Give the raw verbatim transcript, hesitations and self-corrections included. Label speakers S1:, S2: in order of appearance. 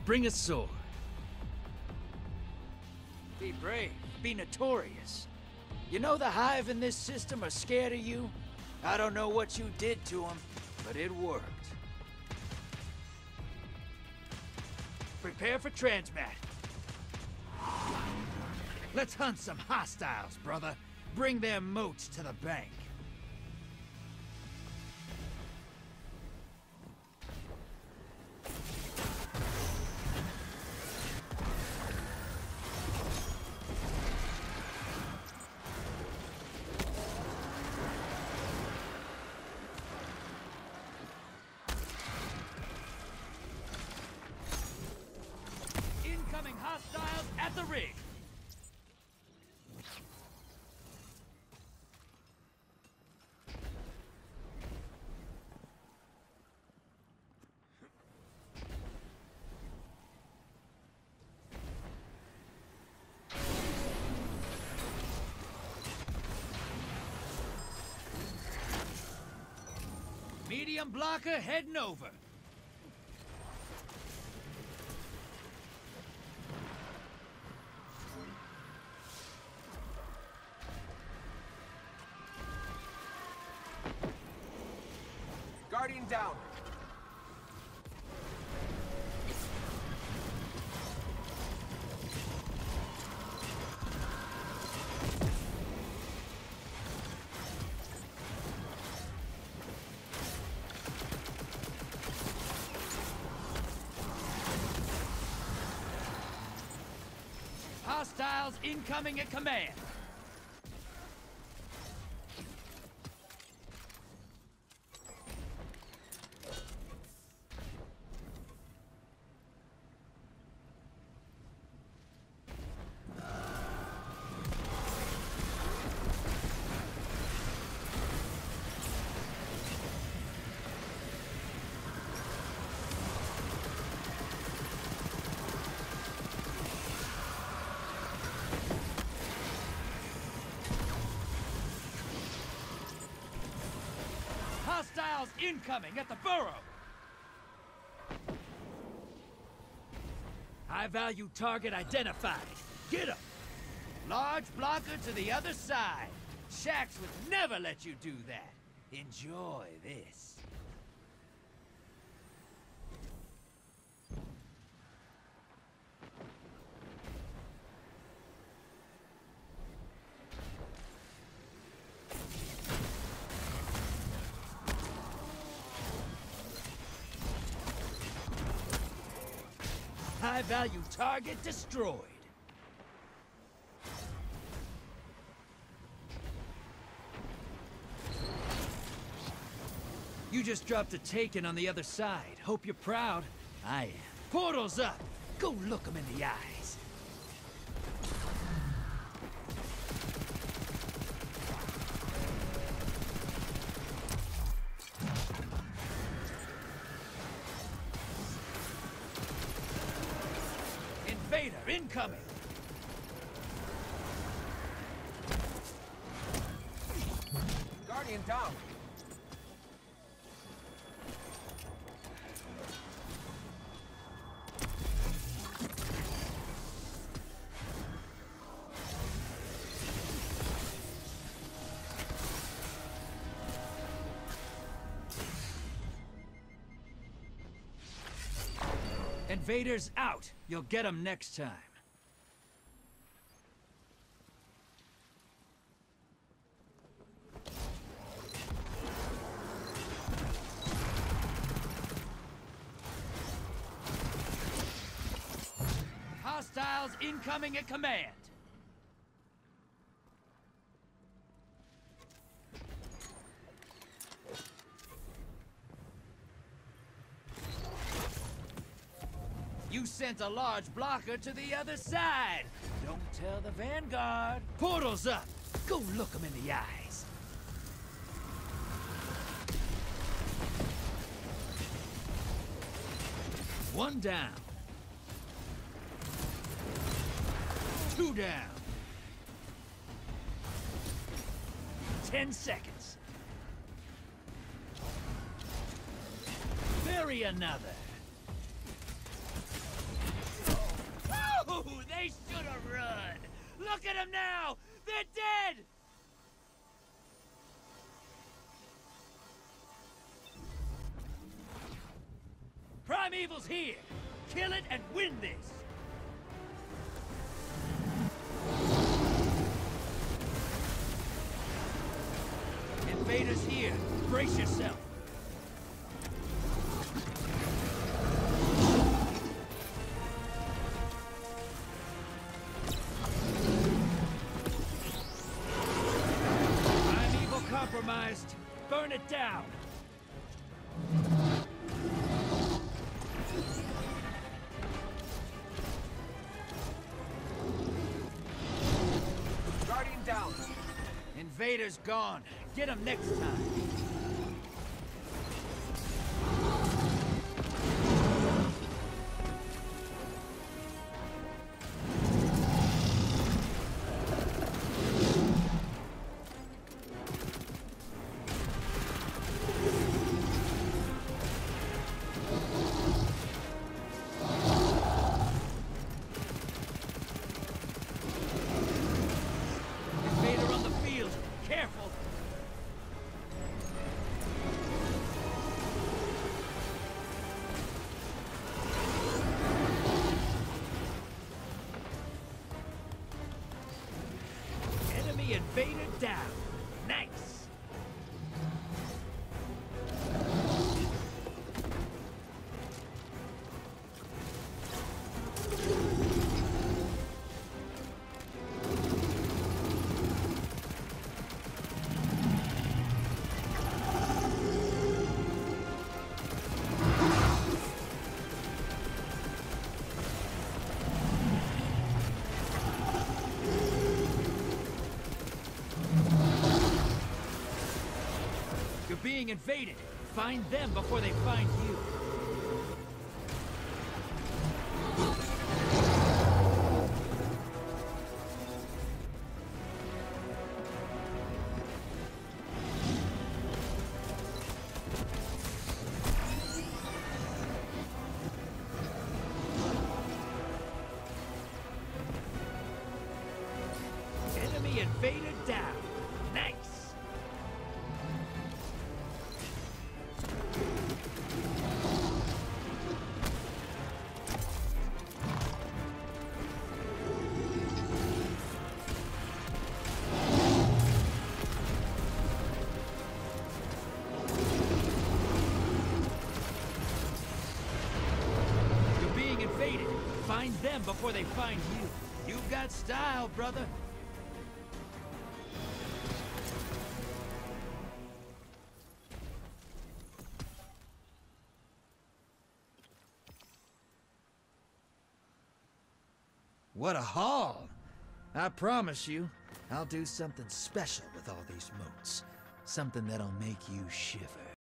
S1: Bring a sword. Be brave. Be notorious. You know the Hive in this system are scared of you? I don't know what you did to them, but it worked. Prepare for transmat. Let's hunt some hostiles, brother. Bring their moats to the bank. Incoming hostiles at the rig. Medium blocker heading over.
S2: Guardian down.
S1: Hostiles incoming at command. Hostiles incoming at the burrow! High-value target identified. Get him! Large blocker to the other side. Shaxx would never let you do that. Enjoy this. High-value target destroyed. You just dropped a taken on the other side. Hope you're proud. I am. Portal's up. Go look him in the eyes. Invader incoming!
S2: Guardian down.
S1: Invaders out. You'll get them next time. Hostiles incoming at command. You sent a large blocker to the other side. Don't tell the Vanguard. Portal's up. Go look him in the eyes. One down. Two down. Ten seconds. Bury another. Oh, they should have run! Look at them now! They're dead! Primeval's here! Kill it and win this! Invader's here! Brace yourself! Primeval compromised! Burn it down!
S2: Down.
S1: Invader's gone. Get him next time. Invader down. Nice. You're being invaded. Find them before they find you. Enemy invader down. Nice. Find them before they find you. You've got style, brother. What a haul! I promise you, I'll do something special with all these moats. Something that'll make you shiver.